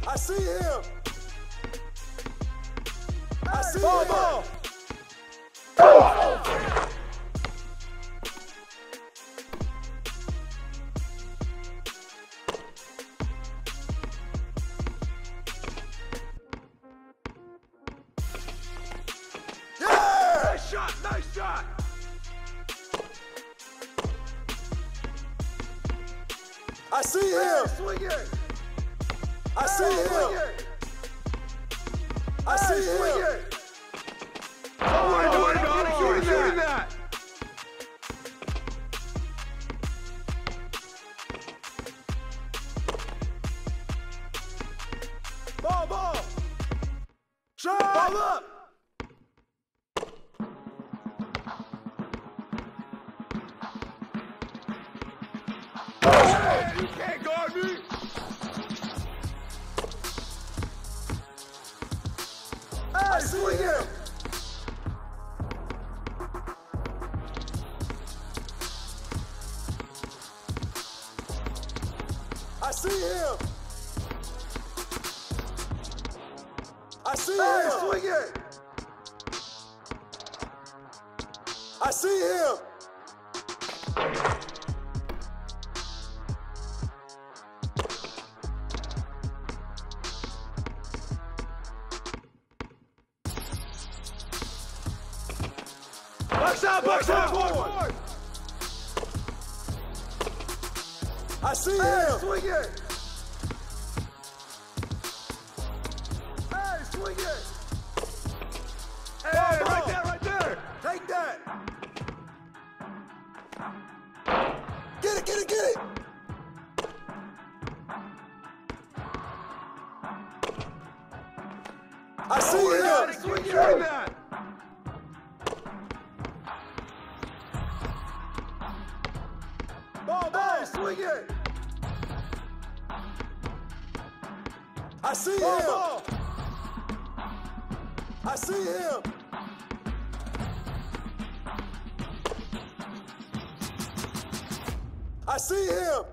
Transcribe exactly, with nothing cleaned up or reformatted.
I see him. I see Ball, him. ball. Yeah! Nice shot, nice shot. I see him. Swing it. I see Swing him. it. I see Swing him. it. Oh my God, God, he's shooting that. that. Ball, ball. Shot. Ball up. Hey, you can't guard me. I see him. I see him. I see Hey, him. swing it. I see him. Box out, box out, board. I see Hey, him. swing it. Hey, swing it. Hey, Ball, right ball. there, right there. Take that. Get it, get it, get it. I see Oh my God, him. he's swinging shooting that. Ball, ball, swing it. I see Ball, him. ball. I see him. I see him.